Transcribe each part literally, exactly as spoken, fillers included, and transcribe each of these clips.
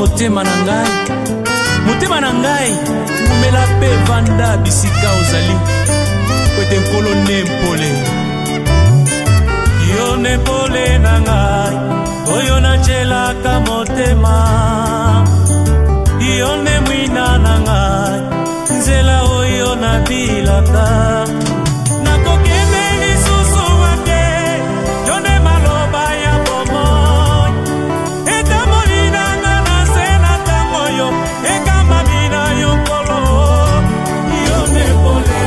motema na ngai, motema na ngai umela pe vanda bisika ozali kwete nkolo nempole. Yo nempole na ngai oyo nacelaka motema, yo ne mwina na ngai nzela oyo nabilaka. Nakokende lisusu wake yo ne maloba ya bomoi, etamoli na nga na se na tango yo ekamba bina yo nkolo. Yo nempole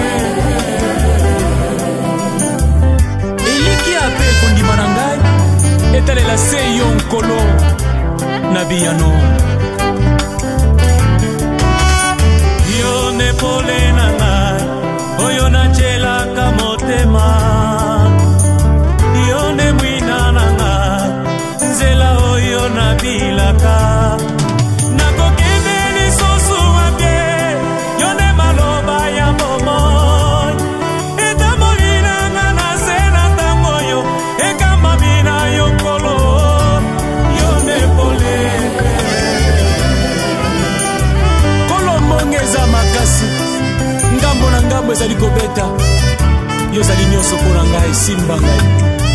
eliki ape kondima na ngai etalela se yo nkolo na biyano. Yo nempole na ngai oyo nacelaka motema, yo ne mwina na ngai nzela oyo nabilaka. Nakokende lisusu wapye yo ne maloba ya bomoi, etamoli na nga na se na tango oyo ekamba bina yo nkolo. Yo nempole kolo mongeza makasi, ngambo na ngambo ezali kobeta, yo zali nyonso mpo na ngai, simba ngai.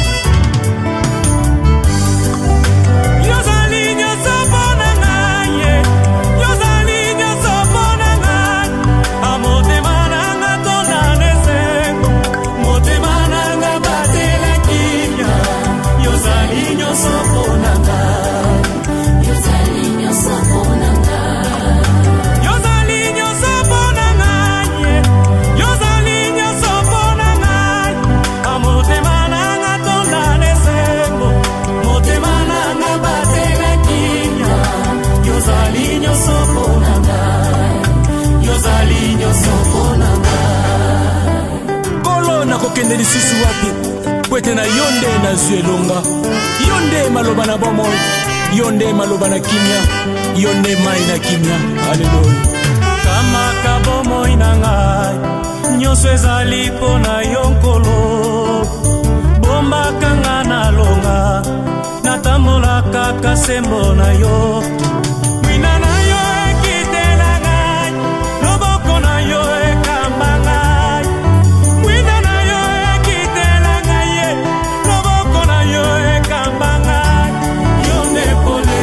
Yo zali nyonso mpo na ngai, yo zali nyonso mpo na ngai. Amotema na nga tona nesengo, motema na nga batela kimia. Yo zali nyonso mpo na ngai, yo zali nyonso mpo na ngai. Yo zali nyonso mpo na ngai, yo zali nyonso mpo na ngai. Amotema na nga tona nesengo, motema na nga batela kimia. Yo zali nyonso mpo na ngai, yo zali nyonso mpo na ngai. Kolo nakokende lisusu wapi kwete na yo nde nazwi elonga, yo nde maloba na bomoi, yo nde maloba na kimia, yo nde mai na kimia. Haleluya. Kama kabomoi na ngai nyonso ezali mpo na yo nkolo, bombaka nga na longa natambola kaka sembo na yo. Mwina na yo ekitela ngai, loboko na yo ekamba ngai. Mwina na yo ekitela ngai, loboko na yo ekamba ngai. Yo nempole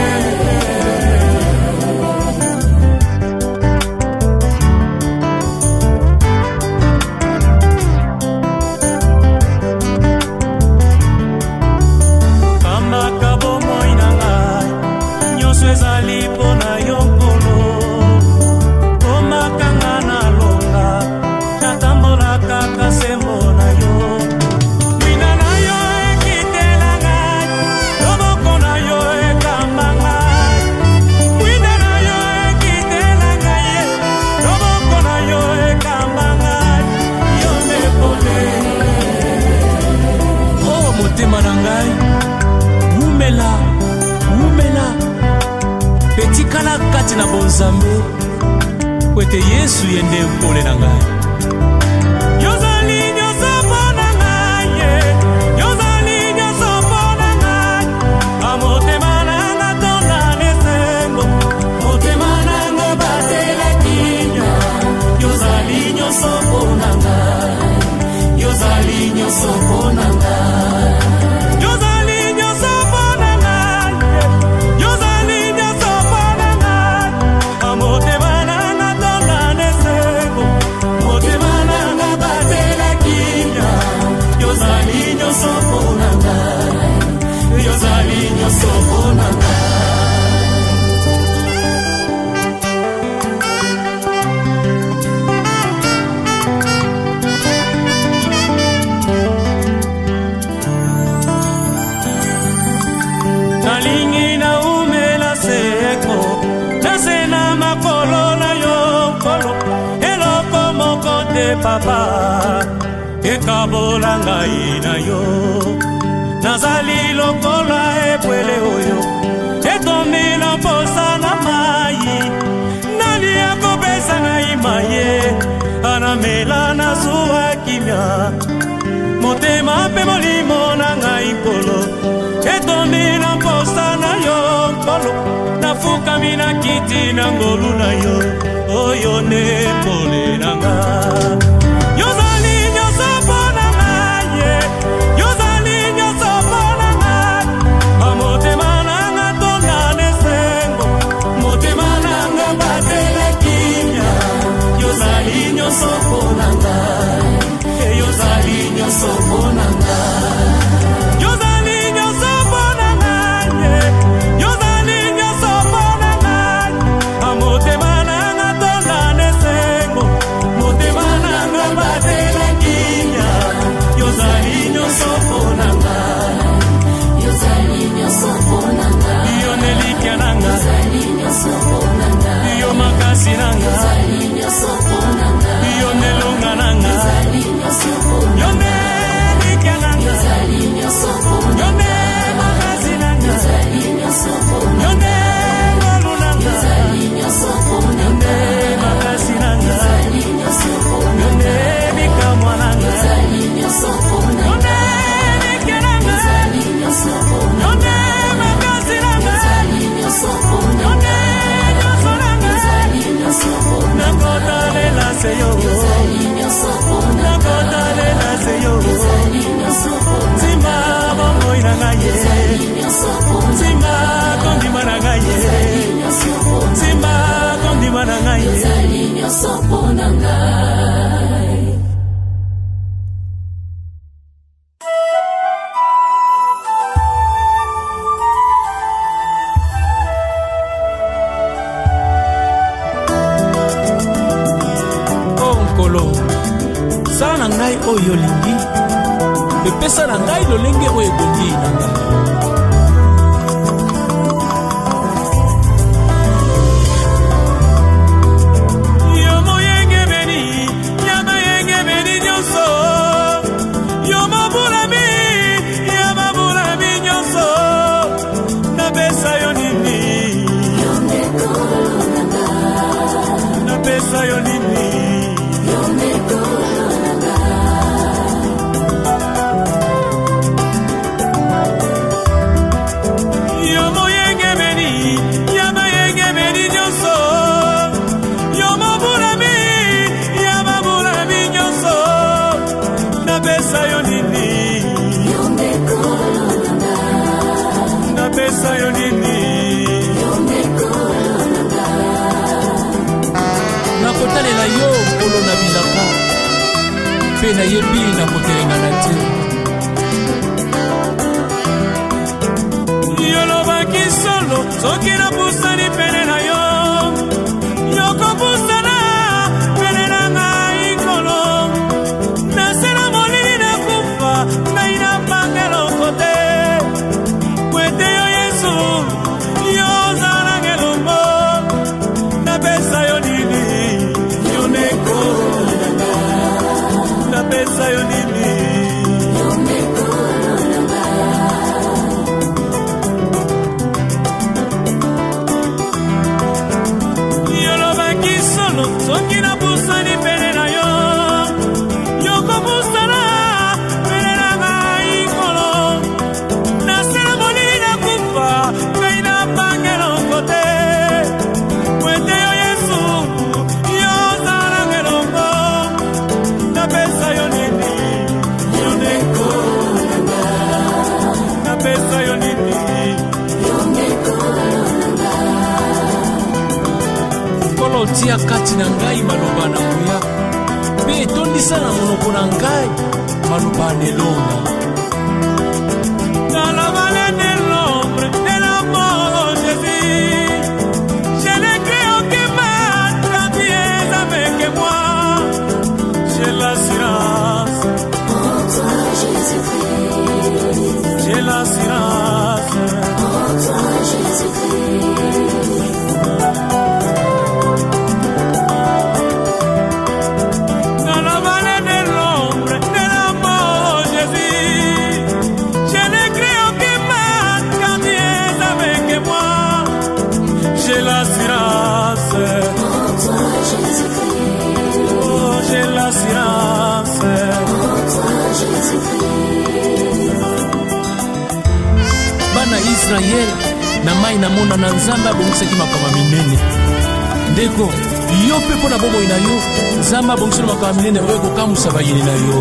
kamba kabomoi na ngai nyonso ezali mpo na yo nkolo, bombaka nga na longa natambola kaka sembo na yo. Mwina na yo ekitela ngai, loboko na yo ekamba ngai. Mwina na yo ekitela ngai, loboko na yo ekamba ngai. Yo nempole oh motema na ngai umela umela petikala kati na bonzambe kwete Yesu yende mpole na ngai. Yo zali nyonso mpo na ngai, yo zali nyonso mpo na ngai. Amotema na nga tona nesengo, motema na nga batela kimia. Yo zali nyonso mpo na ngai, yo zali nyonso mpo na ngai. Yo zali nyonso mpo na ngai, yo zali nyonso mpo na ngai. Amotema na nga tona nesengo, motema na nga batela kimia. Yo zali nyonso mpo na ngai, yo zali nyonso mpo na ngai. Nalingi na umela seko, nase na makolo na yo nkolo. Eloko moko te papa ekabola ngai na yo. Nazali lokola ebwele oyo etondi na posa na mai. Nani akopesa ngai maye anamela na zuwa kimia. Motema pe molimo na ngai nkolo etondi na posa na yo nkolo. Na nafukami na kiti na ngolu na yo oyo nde pole na nga yozali nyonso mpo na ngai ye yozali nyonso mpo na ngai amotema na nga tonga nesengo motema na nga batele kimia yozali nyonso mpo na ngai yozali nyonso mpo na ngai yozali nyonso mpo na ngai yozali nyonso mpo na ngai amotema na nga tonga nesengo motema na nga batele kimia yozali nyonso mpo na ngai yozali nyonso mpo na ngai yo nelikya na nga yozali nyonso mpo na ngai yo makasi na nga yozali nyonso mpo na ngai yo nelonga na nga yozali nyonso mpo na ngai yo nelikya na nga yozali nyonso mpo na ngai yo makasi na nga yozali nyonso mpo na ngai yo nelolu na nga yozali nyonso mpo na ngai yo makasi na nga yozali nyonso mpo na ngai yo nebikamwa na nga yozali nyonso mpo na ngai yo nelikya na nga yozali nyonso mpo na ngai yo makasi na nga yozali nyonso mpo na ngai nyonso na nga yozali nyonso mpo na nakotalela se yo yozali nyonso mpo na nakotalela se yo yozali nyonso mpo na nzima bomoi na ngai yozali nyonso mpo na nzima kondima na ngai yozali nyonso mpo na nzima kondima na ngai yozali nyonso mpo na ngai. Sala na ngai oyo lingi epesa na ngai lolenge oyo ebongi na ngai yo moyenge beni ya moyenge beni nyonso yo mabulami ya mabulami nyonso napesa yo nini napesa yo nini nakotalela yo polo na bilaka mpe nayebi nakotelenga na te yolobaki solo soki napusani pene na yo yokopusana pene na ngai nkolo nasela molili nakufa ngai na bangeloko te kwete yo yesu yozala ngelombo napesa yo nini yoneko napesa yo nini yoneko yolobaki solo soki napusani pene na yo yokopusana pene na ngai nkolo nasela molili nakufa ngai na bangeloko te kwete yo yesu yozala ngelongo napesa yo nini yoneko napesa yo nini yoneko nkolo otia kati na ngai maloba na nguya mpe etondisa na monoko na ngai maloba nelonga dans la vallée de l'ombre de la mort Jésus je n'ai craint aucun mal car tu es avec moi j'ai l'assurance en toi Jésus-Christ j'ai l'assurance en toi Jésus-Christ dans la vallée de l'ombre de la mort Jésus je n'ai craint aucun mal car tu es avec moi j'ai l'assurance en toi Jésus-Christ oh j'ai l'assurance en toi Jésus-Christ. Bana Israël na mai na mona na nzambe abongisaki makama minene. Ndeko yo pe pona bomoi na yo nzambe abongisaki makama minene oyo kokamusa bayini na yo.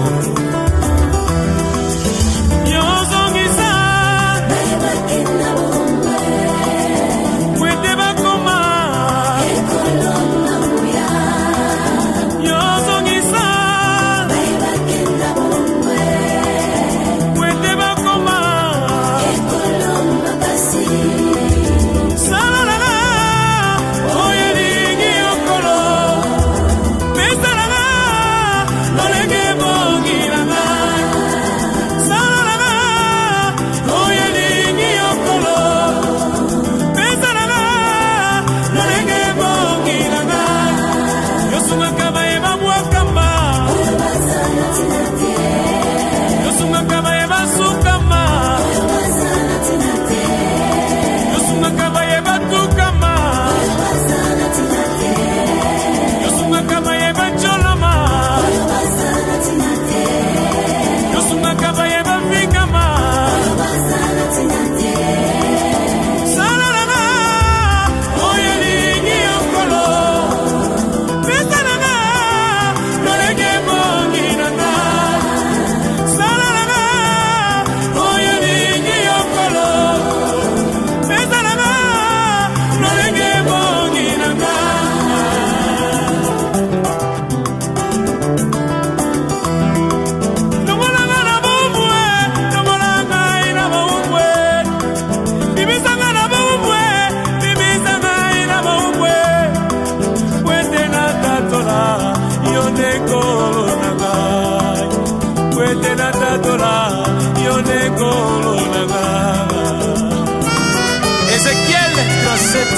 Ézéchiel trente-sept,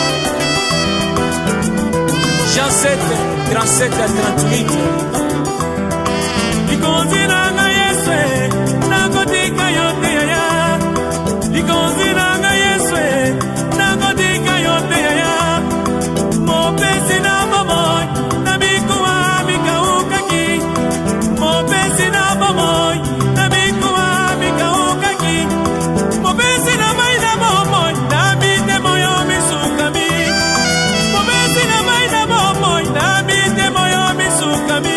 Jean sept, trente-sept à trente-huit. Likonzi nanga Yeswe, nakotika yote yaya. Likonzi nanga Yeswe, nakotika yote yaya. Mopesi na momoy, na mikuwa mikaukaki. Mopesi na momoy, na mikuwa mikaukaki. Mopesi na mai na momoy, na mite moyo misukami. Mopesi na mai na momoy, na mite moyo misukami.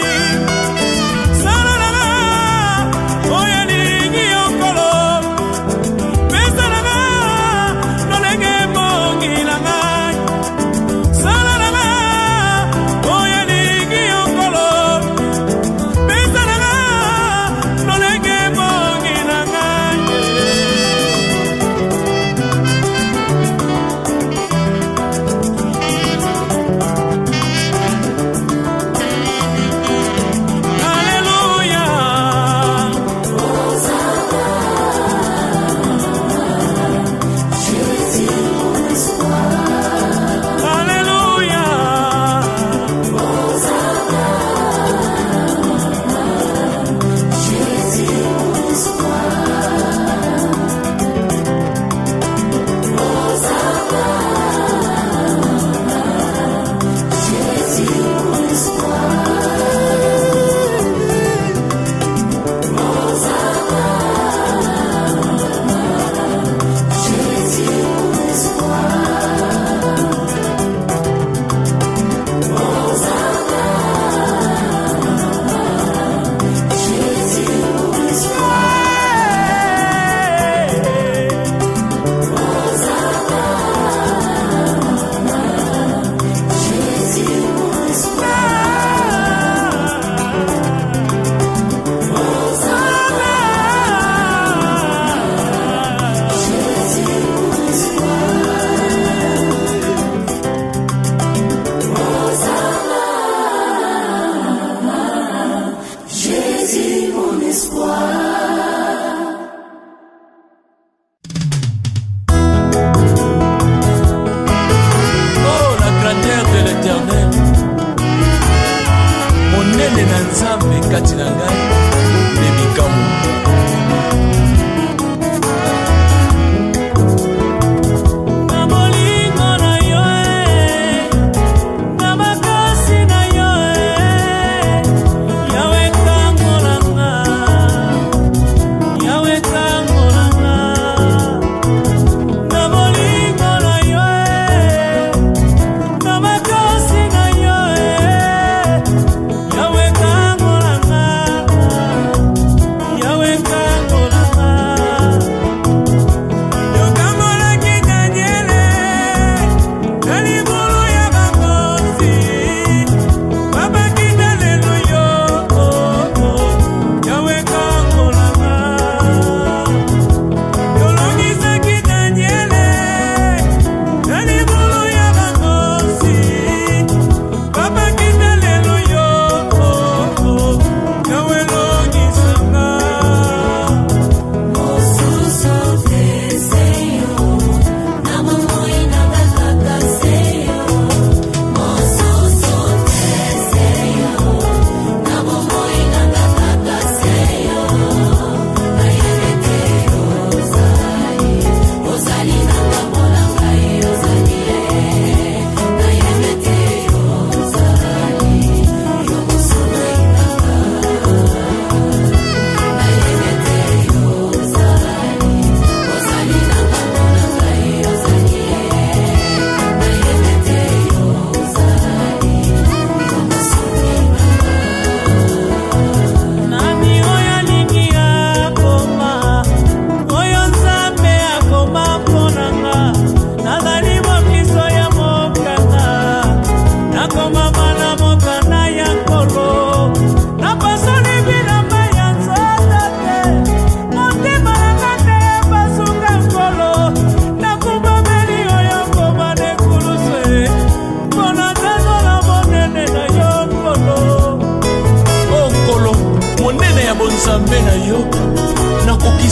Namoli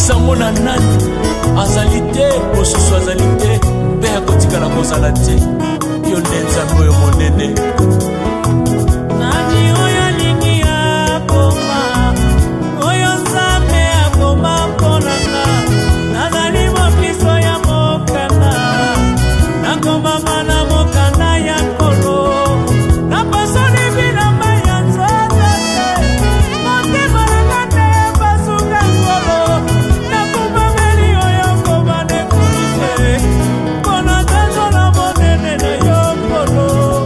sango na nani azali te mosusu azali te mpe akotikala kozala te yo nde nzambe oyo monene nani oyo alingi akoma oyo nzambe akoma mponanga nazali mokristo ya mokanda nakomama na mokanda ya nkolo napasoli bilamba ya nzoto te motema nanga te basuka nkolo nakumameli oyo koma nekulise mpona nzanzola monene na yo nkolo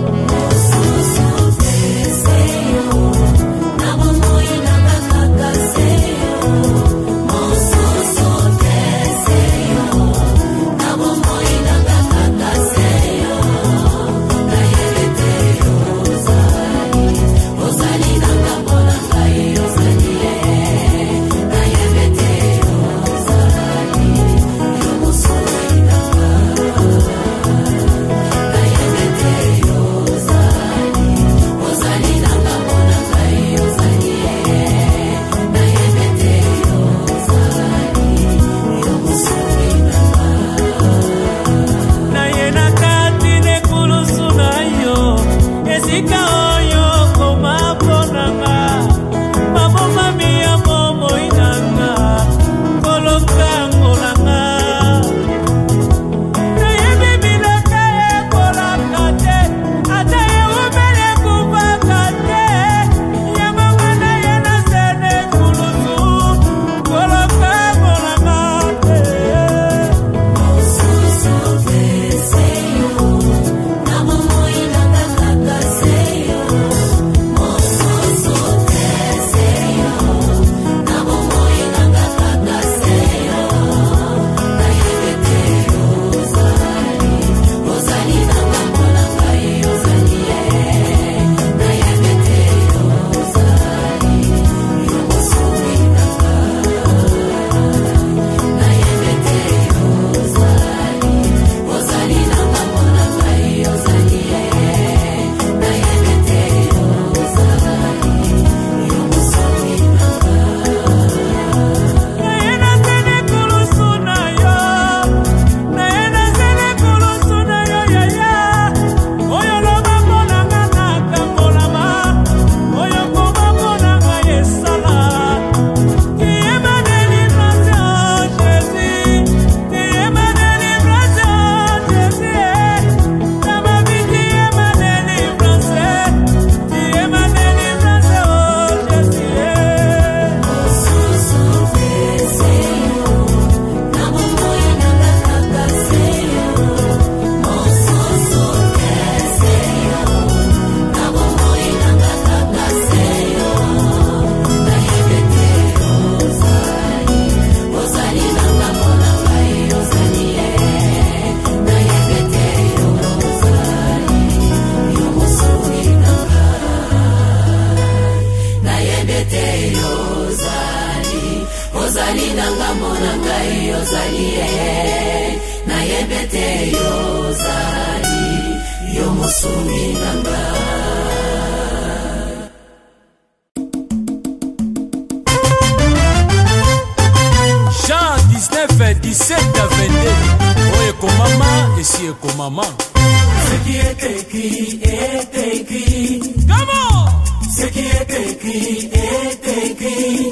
Ce qui est écrit est écrit. Comment? Ce qui est écrit est écrit.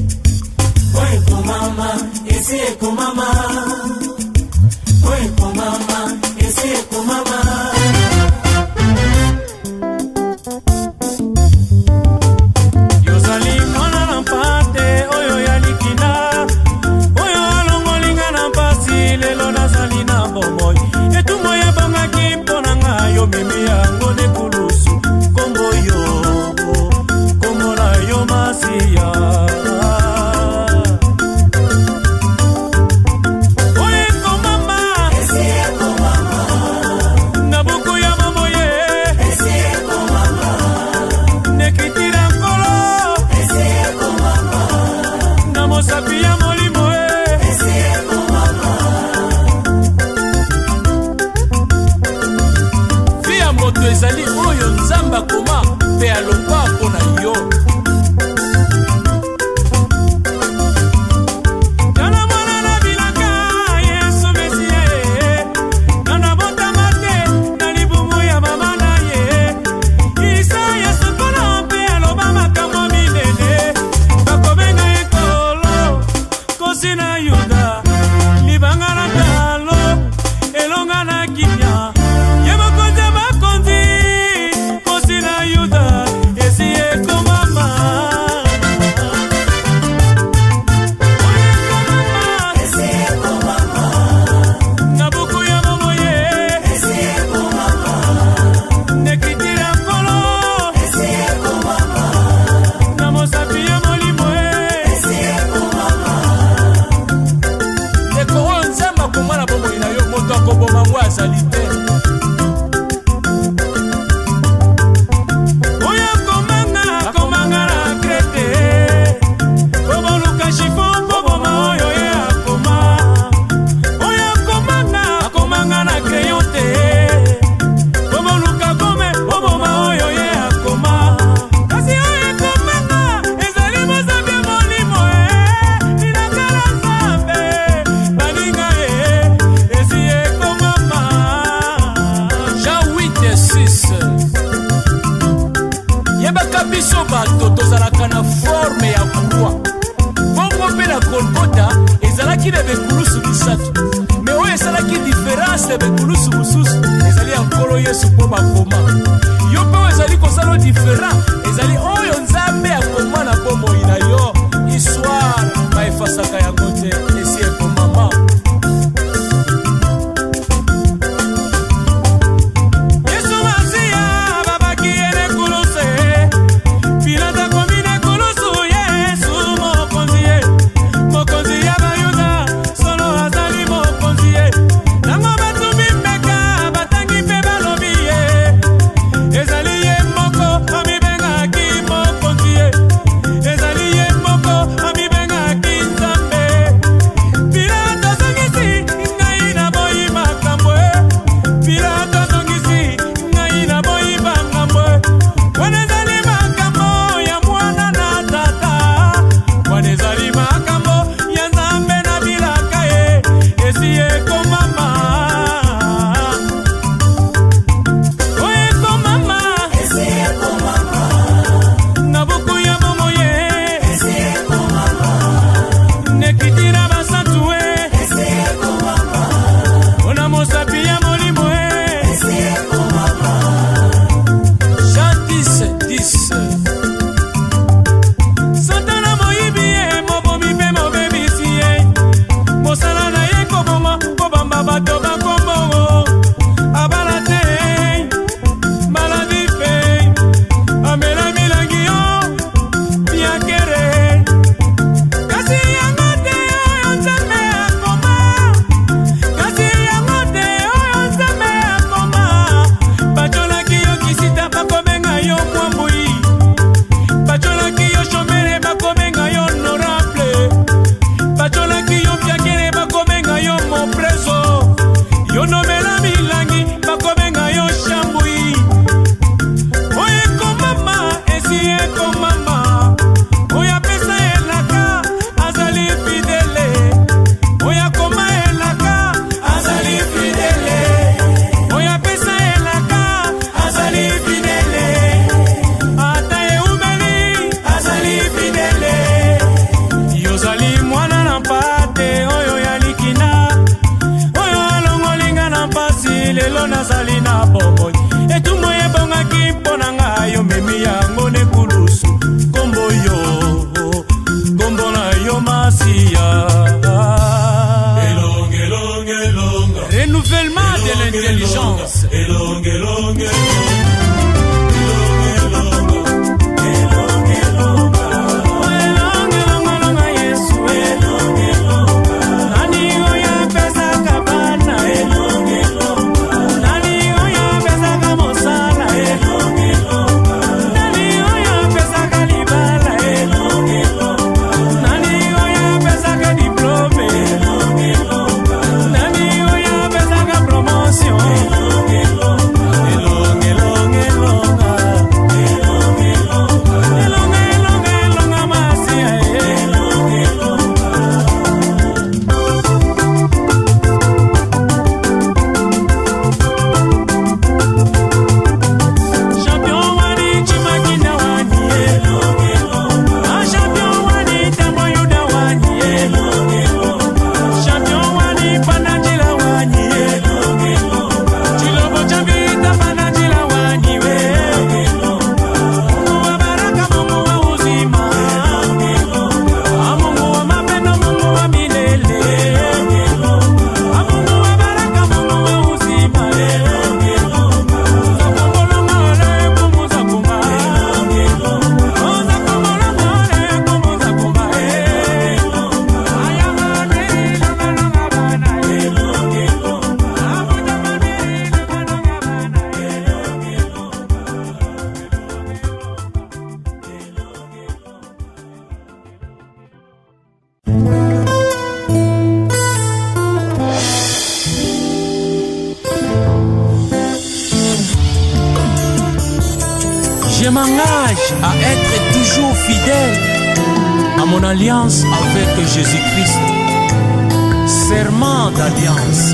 Oye pour maman, ici est pour maman. Oye pour maman, ici est pour maman. Yozali mwana na mpate oyo ya likina oyo alongolinga na mpasi lelo nazali na bomoi etumo ya bangaki mpona nga yo mimi yango nekulusu kombo yo kombo na yo masiya oye komama esi eko koboma ngo azali te. Oya komanga komanga na krete bobo luka chiffon bobo ma oyo ye akoma. Oya komanga komanga na crayon te bobo luka gome bobo ma oyo ye akoma. Kasi oya komanga ezali mozabe molimo e ninakala zambe baninga e esi e komama. Jean huit six yebaka biso bato tozalaka na forme ya kurwa bongo mpe na Golgota ezalaki na bekulusu misato me oyo esalaki diferanse na bekulusu mosusu ezali ya nkolo Yesu mpo bakoma yo mpe oyo ezali kosala diferent ezali oyo Nzambe akoma na bomoi na yo histoire baefasaka yango te esi ekomama. Yesu Masiya babaki ene kuluse Pilata komine kulusu Yesu mokonzi ye mokonzi ya bayuda solo azali mokonzi ye nango batumbi mbeka batangi mpe balobi ye ezali ye moko amibengaki mokonzi ye ezali ye moko amibengaki Nzambe. Pilata zongisi ngai na boyi makambo e Pilata zongisi ngai na boyi makambo e wana ezali makambo ya mwana na tata wana ezali makambo ya Nzambe na bilaka ye esi ekomama. Oyo ekomama esi ekomama na buku ya bomo ye esi ekomama nekitira basantu e esi ekomama ona mosapi ya molimo e esi ekomama. Jean dix dix Satana moyibi ye mobomi mpe mobebisi ye mosala na ye koboma kobamba bato bakombongo abala te maladi pe amela milangi yo biakere kasi yango te oyo Nzambe akoma kasi yango te oyo Nzambe akoma bacholaki yo kisita bakobenga yo mwambui bacholaki yo shomere bakobenga yo honorable bacholaki yo biakere bakobenga yo mopreso yo nomela milangi bakobenga yo shambui. Oyo ekomama esi ekomama oyo apesa elaka azali fidele oyo akoma elaka azali fidele oyo apesa elaka azali fidele ata eumeli azali fidele yozali mwana na mpate oyo ya likina oyo alongolinga na mpasi lelo nazali na bomoi etumbo ebongaki mpo na ngai omemi yango nekulusu kombo yo kombo na yo Masiya. renouvellement de l'intelligence. Elongelonga Yesu nani oyo apesaka bana nani oyo apesaka mosala nani oyo apesaka libala nani oyo apesaka diplome nani oyo apesaka promotion elongelonga Je m'engage à être toujours fidèle à mon alliance avec Jésus-Christ. Serment d'alliance.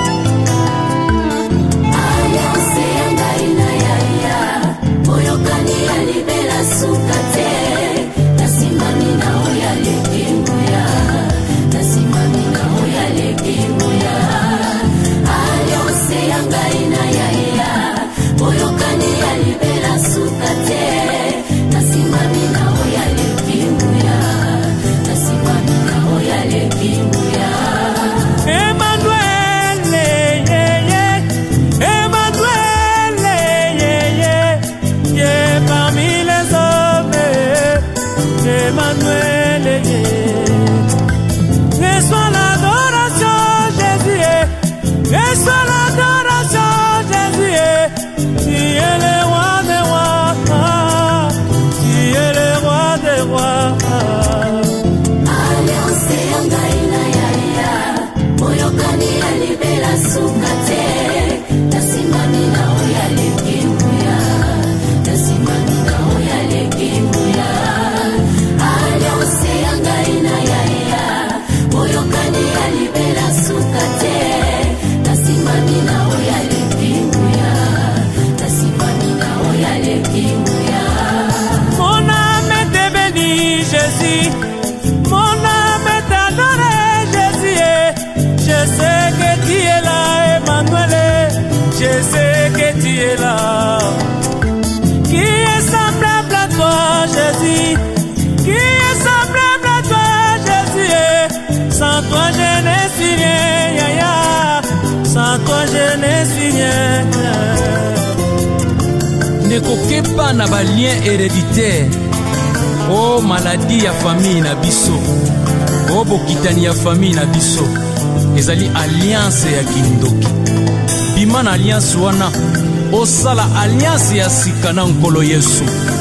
Ne koke pas na ba lien héréditaire. Oh maladie ya famille na biso. Oh bokitani ya famille na biso. Ezali alliance ya kindoki. Bima na alliance wana. Osala alliance ya sika na nkolo Yesu.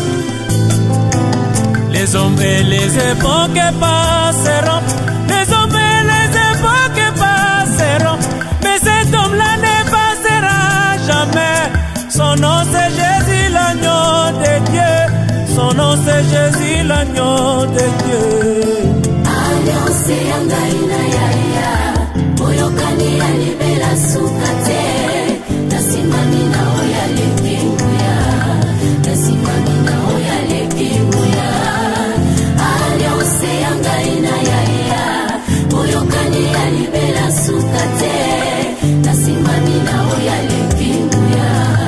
Les hommes et les époques passeront. Les hommes et les époques passeront. Mais cet homme-là ne passera jamais. Son nom c'est Jésus l'agneau de Dieu. Son nom c'est Jésus l'agneau de Dieu. Alliance yangaina ya ya. Boyokani alibela sukate. Nasimami na oya lekinguya. Nasimami na oya lekinguya. Alliance yangaina ya ya. Boyokani alibela sukate. Nasimami na oya lekinguya.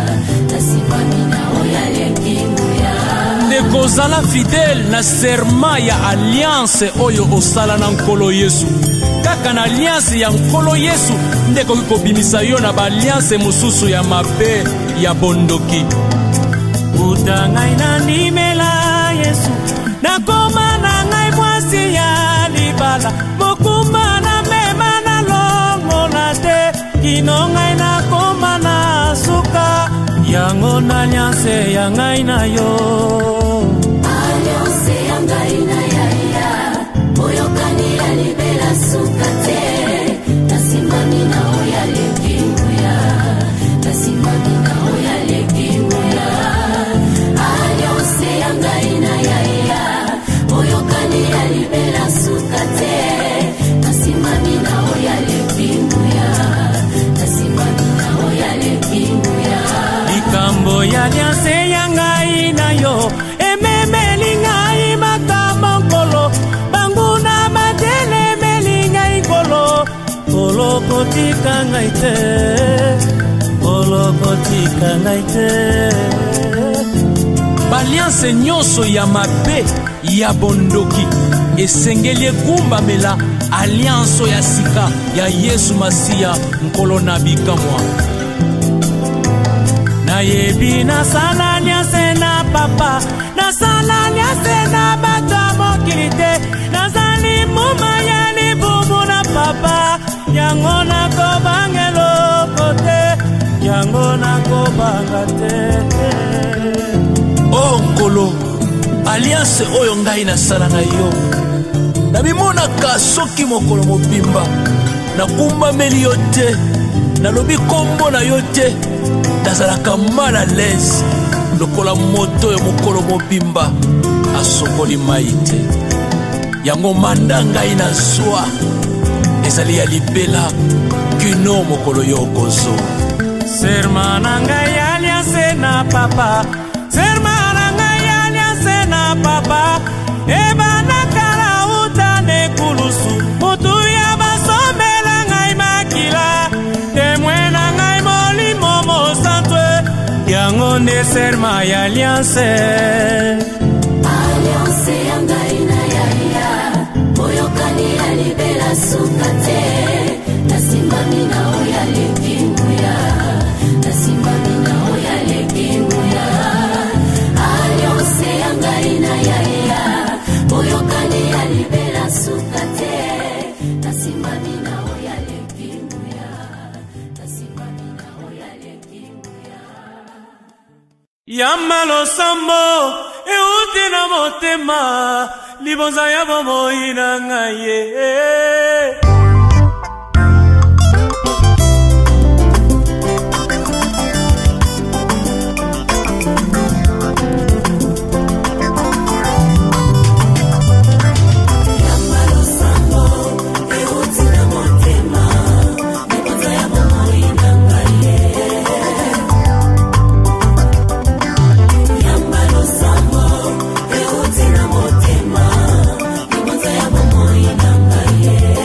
Nekozala fidèle na serment ya alliance oyo osala na nkolo Yesu. Kaka na alliance ya nkolo Yesu ndeko kobimisa yo na ba alliance mosusu ya mabe ya bondoki. Utangai na nimela Yesu nakoma na ngai mwasi ya libala mokumba na mema na longo na te kino ngai nakoma na suka yango na alliance ya ngai na yo. Alliance ya ngai na ya ya boyokani ya libela sukate. Nasimami na oya lekinguya. Nasimami na oya lekinguya. Alliance ya ngai na ya ya boyokani ya libela sukate. Nasimami na oya lekinguya. Nasimami na oya lekinguya. Likambo ya alliance ya ngai na yo ememeli ngai makambo nkolo banguna matelemeli ngai nkolo nkolo kotika ngai te nkolo kotika ngai te. Balianse nyonso ya mabe ya bondoki esengeli ekumbamela alliance ya sika ya Yesu Masiya nkolo na bikamwa. Nayebi nasala alliance na papa, nasala alliance na bato mokili te, nazali muma ya libumu na papa, yango nakobangelo kote, yango nakobanga te. Oh nkolo, alliance oyo ngai nasala na yo nabimonaka soki mokolo mobimba nakumbameli yo te, nalobi kombo na yo te, nazalaka mal à l'aise. lokola moto ya mokolo mobimba asokoli mai te. Yango manda ngai na zwa ezali ya libela kino mokolo yo okozo. Serma na ngai alianse na papa, serma na ngai alianse na papa, ebana kala utane kulusu, mutu ya basomela ngai makila, temwe na ngai molimo mosantwe, yango nde serma ya alianse. Alianse ya ngai na yaya, boyokani ya libela sukate, nasimbami na oya lekinguya, nasimbami na oya lekinguya. Alianse ya ngai na yaya, boyokani ya libela sukate, nasimbami na oya lekinguya, nasimbami na oya lekinguya. Yamalo sambo euti na motema, libonza ya bomoi na ngai ye. Yeah.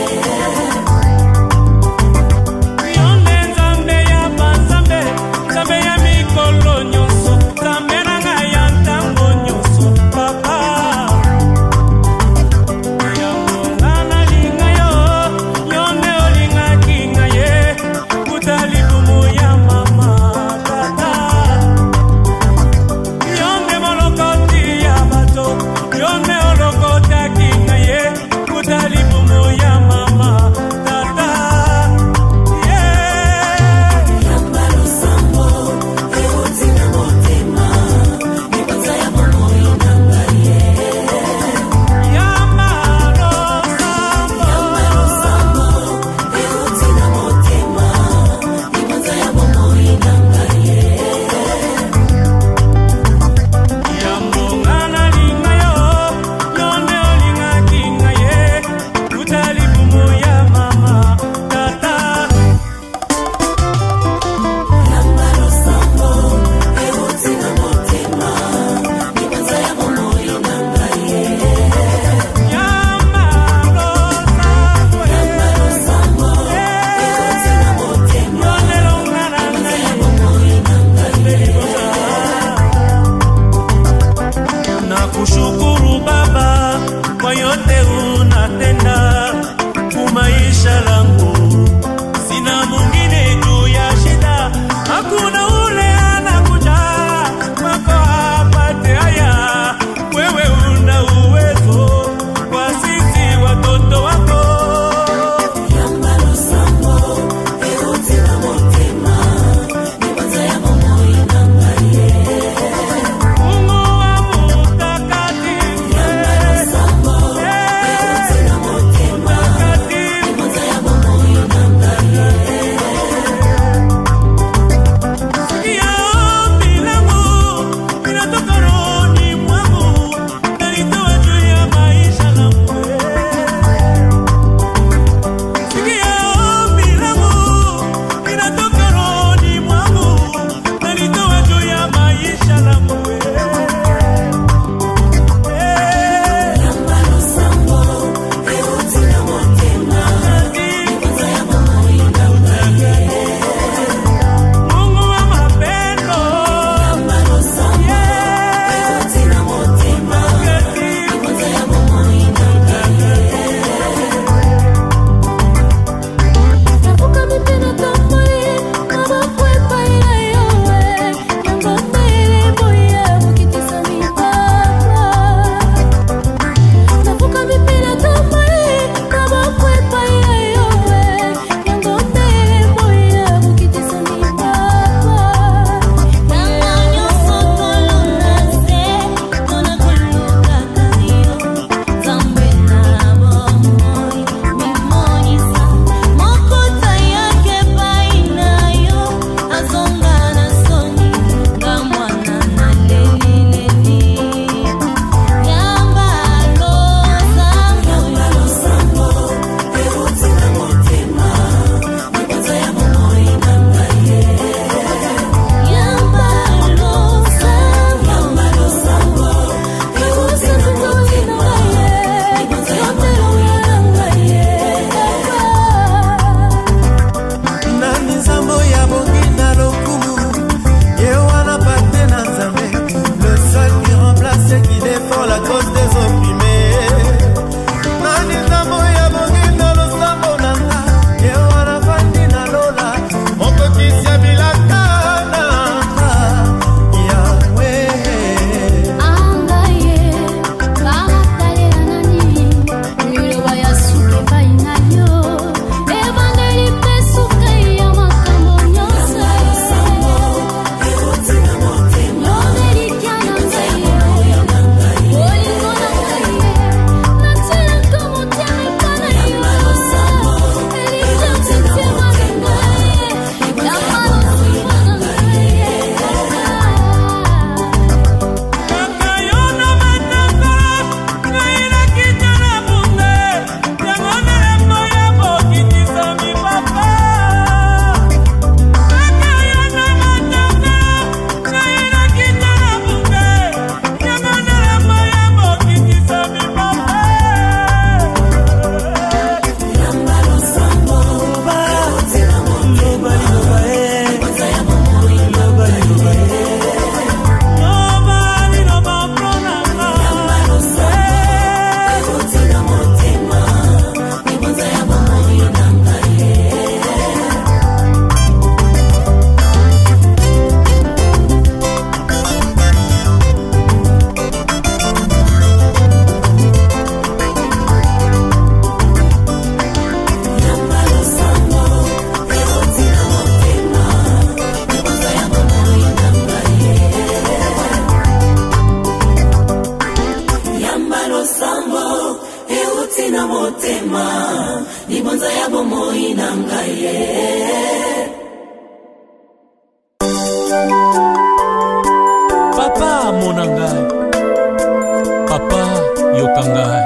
Papa monangai, papa yokangai.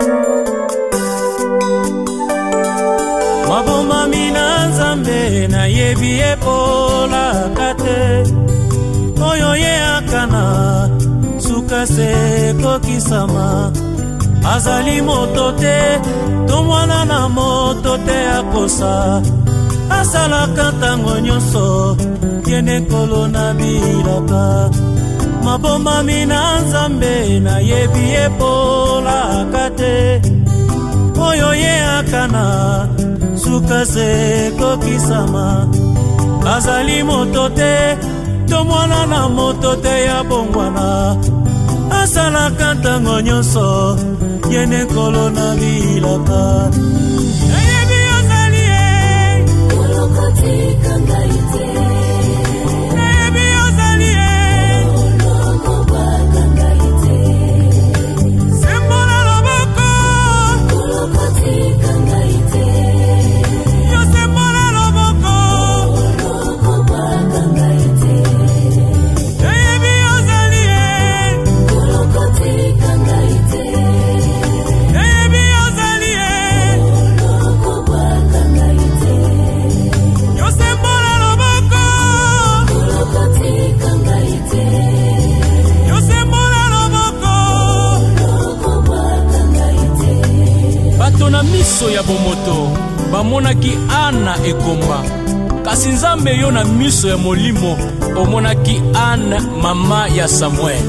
Maboma mina nzambe na yebi epola kate oyo ye akana suka se kokisama azali moto te to mwana na moto te akosa asalaka ntango nyonso yene kolo na bilaka maboma mina nzambe na yebi epola kate oyo ye akana suka se kokisama azali moto te to mwana na moto te ya bongwana asalaka ntango nyonso yene kolo na bilaka nayebi ozali ye olokotika ngai te nayebi ozali ye olokobwaka ngai te sembola loboko olokotika ngai te yo sembola loboko olokobwaka ngai te nayebi ozali ye olokotika ngai te nayebi ozali ye olokobwaka ngai te yo sembola loboko olokotika ngai te yo sembola loboko olokobwaka ngai te Bato na miso ya bomoto bamonaki Ana ekomba, kasi Nzambe yo na miso ya molimo omonaki Ana mama ya Samuel.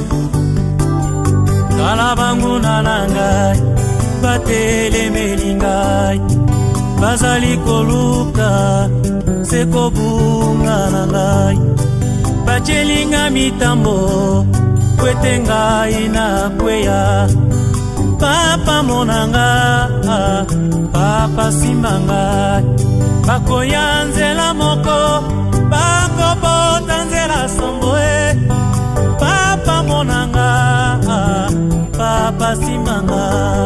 tala banguna na ngai batelemeli ngai bazali koluka se kobunga na ngai bacelinga mitambo kwete ngai na kweya papa monanga papa simba ngai bakoya nzela moko bakobota nzela somboe papa monanga papa simanga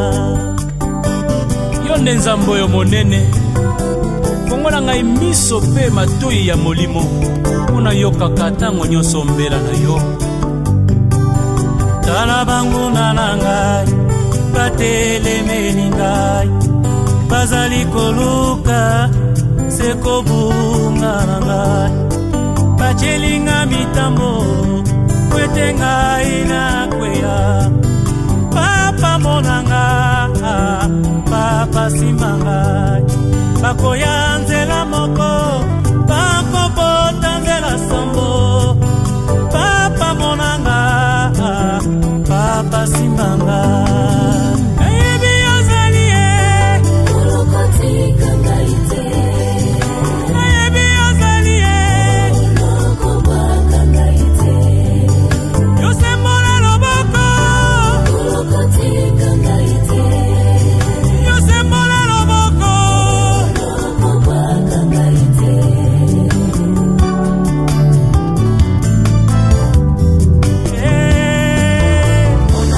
Yo nde Nzambe oyo monene, fongola ngai miso pe matoi ya molimo mpona yokaka ntango nyonso mbela na yo. tala banguna na ngai batelemeli ngai bazali koluka se kobunga na ngai bacelinga mitambo kwete ngai na kweya papa monanga papa simba ngai bakoya nzela moko bakobota nzela sombo papa monanga papa simba ngai nayebi ozali ye olokotika ngai te nayebi ozali ye olokobwaka ngai te yo sembola loboko olokotika ngai te yo sembola loboko olokobwaka ngai te Eh,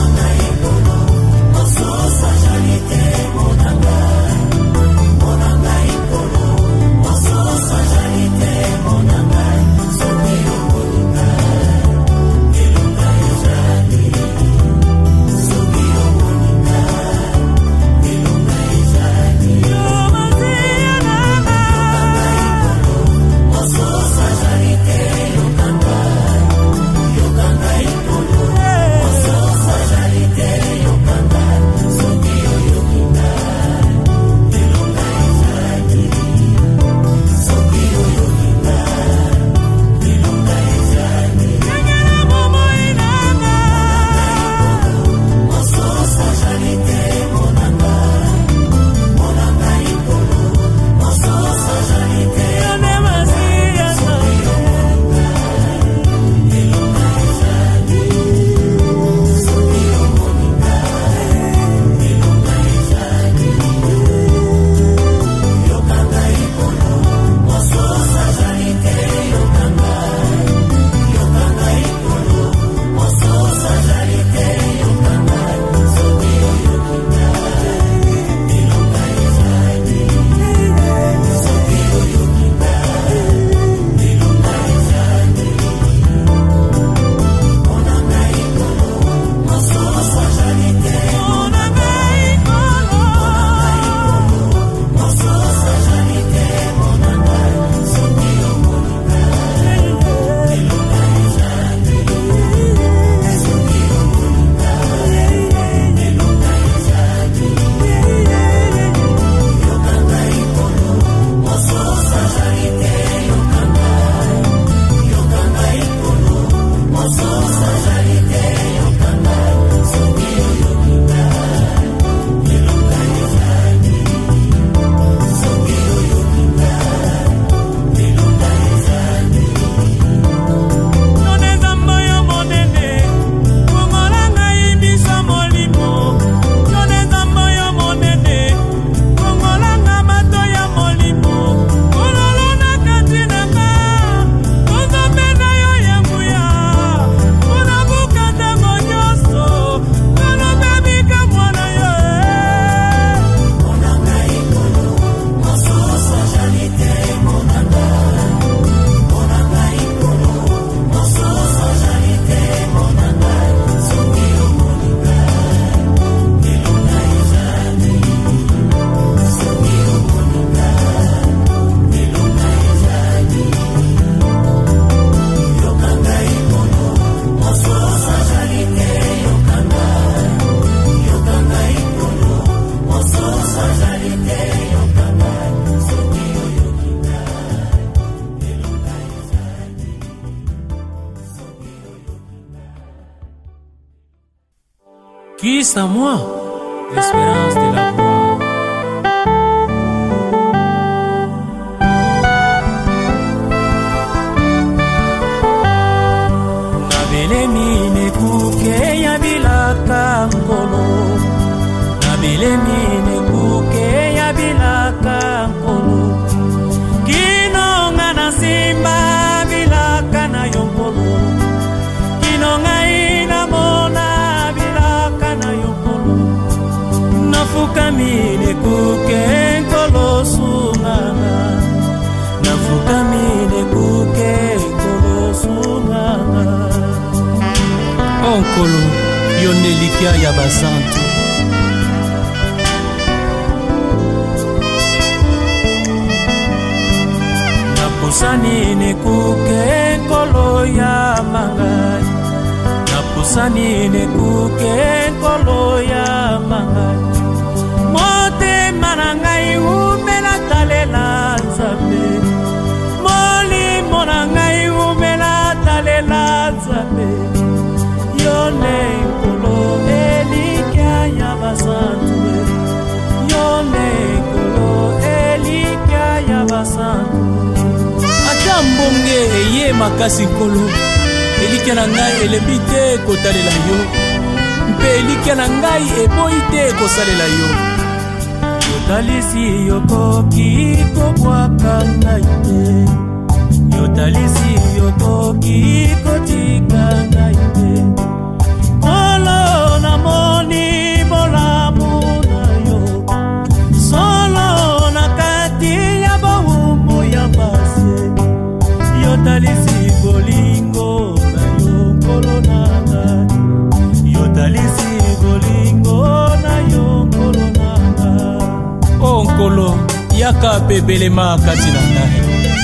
yo mazia nanga Juste à moi, l'espérance de la voir. Nabelemi nekuke ya bilaka nkolo, nabelemi nekuke ya bilaka nkolo, kinonga na simba bilaka na yonkolo, kinonga ina mona bilaka na yonkolo, nafukami nekuke nkolo sungana, nafukami nekuke nkolo sungana. Onkolo yonelikia ya basantu napusani nekuke nkolo ya mangai, napusani nekuke nkolo ya mangai, motema na ngai umela talela nzambe, molimo na ngai umela talela nzambe, yone nkolo elikia ya basantu, yone nkolo elikia ya basantu. ata mbonge eye makasi nkolo elikia na ngai elebi te kotalela yo, mpe elikia na ngai eboyi te kosalela yo. Yotalisi yokoki kobwaka ngai te, yotalisi yokoki kotika ngai te, kolo namoni bolamu na yo, solo na kati ya bawumbu ya base, yotalisi bolingo na yo nkolo na ngai, yotalisi bolingo na yo nkolo na ngai. Onkolo yaka bebelema kati na ngai,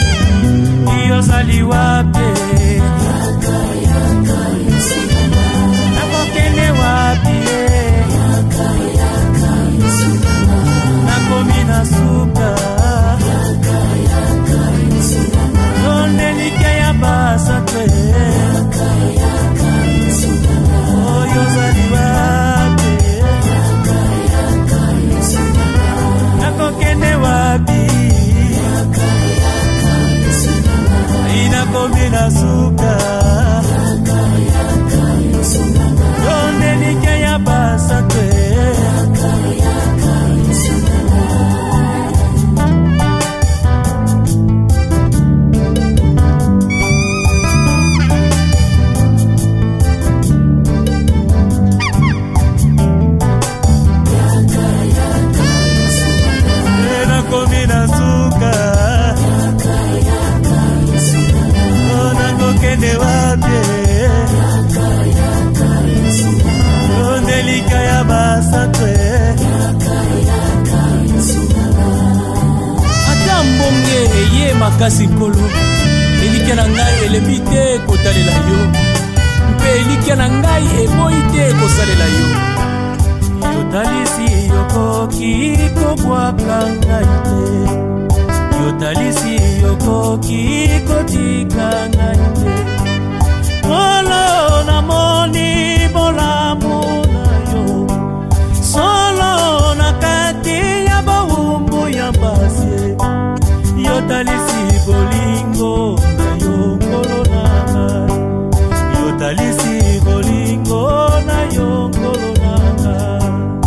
yozali wapi Yaka yaka yosungana, nakokende wapi yaka yaka yosungana, nakomi na suka yaka yaka yosungana, yondelike ya basate yaka yaka yosungana, yozali wapi yaka yaka yosungana, nakokende wapi yaka yaka yosungana, inakomi na suka yaka yaka yosungana, yondelike ya basate yaka yaka yosungana. nakomi na suka nakokende wapi yondelika ya basate. ata mbonge eye makasi nkolo elikia na ngai elebi te kotalela yo, mpe elikia na ngai eboyi te kosalela yo. Yotalisi yokoki kobwaka ngai te, yotalisi yokoki kotika ngai te, kolo namoni bolamu na yo, solo na kati ya bawumbu ya base, yotalisi bolingo na yo nkolo na ngai, yotalisi bolingo na yo nkolo na ngai.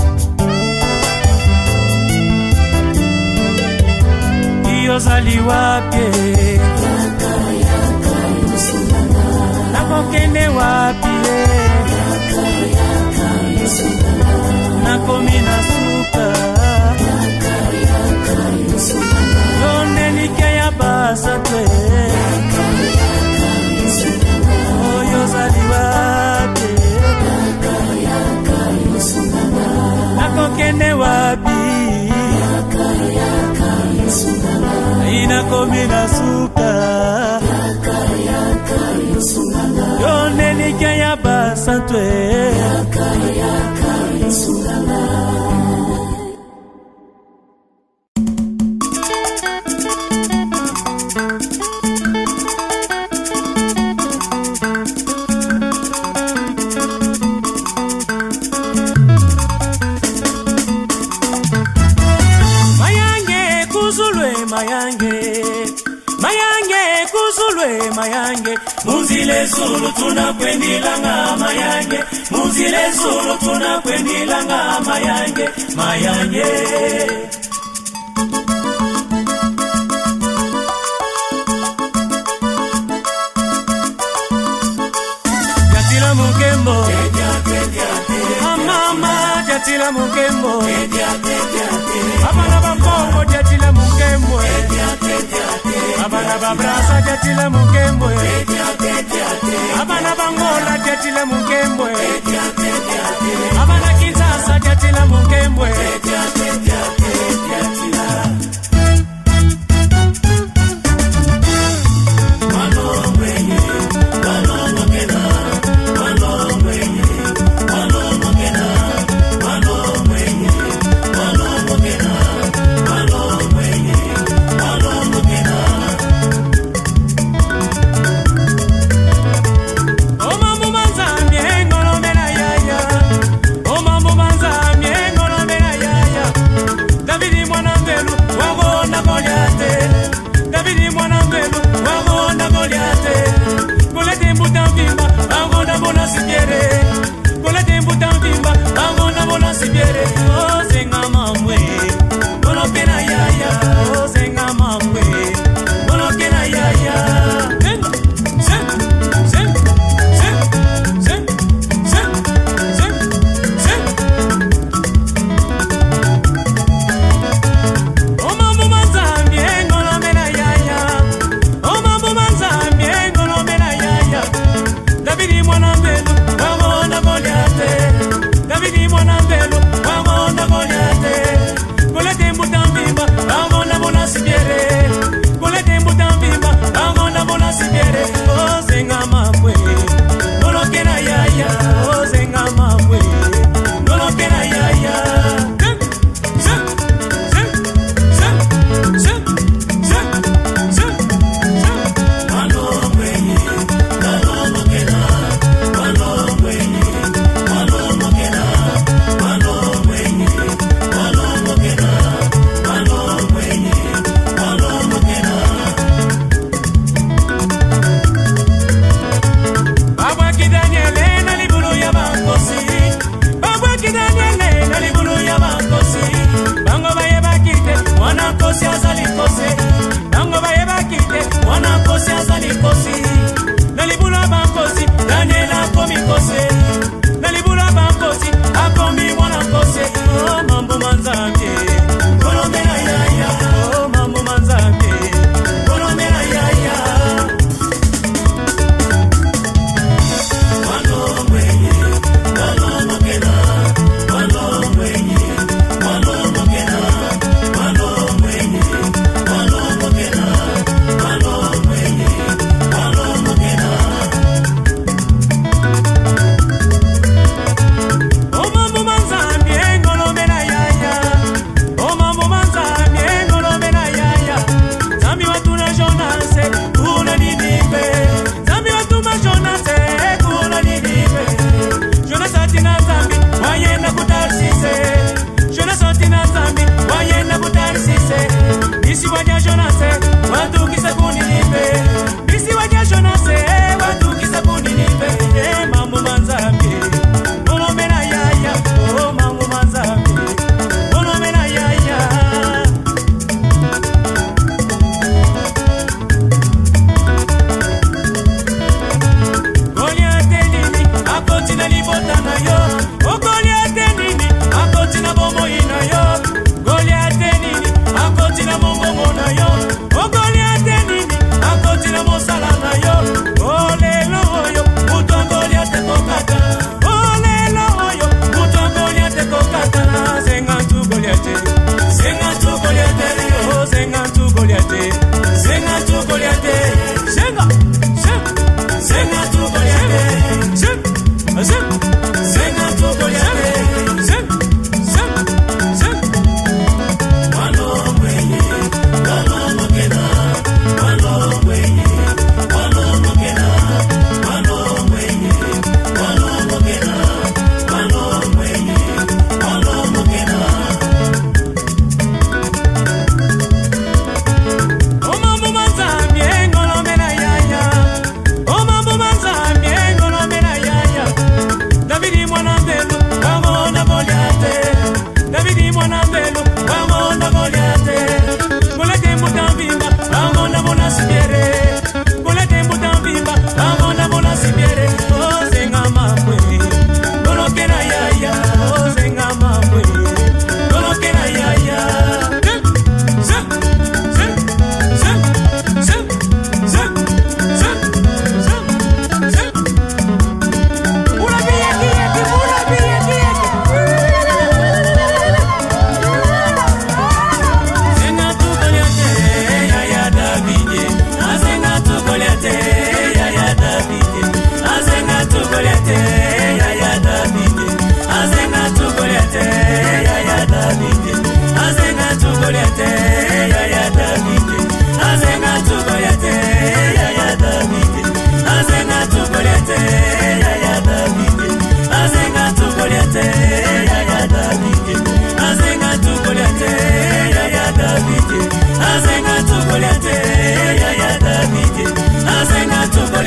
Yozali wapi Yaka yaka yosungana, nakokende wapi yaka yaka yosungana, nakomi na suka yaka yaka yosungana, yondelike ya basate yaka yaka yosungana, yozali wapi yaka yaka yosungana, nakokende wapi yaka yaka yosungana, inakomi na suka yaka yaka yosungana, yondelike ya basate. yaka yaka yosungana. Zulu mayange Muzile Zulu tunakwendilanga mayange Muzile Zulu tunakwendilanga mayange Mayange Jatila mukembo Mama jatila mukembo Abana bakongo jatila mukembo Abana babrasa jatila mukembo Abana bangola jatila mukembo Abana Kinshasa jatila mukembo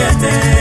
te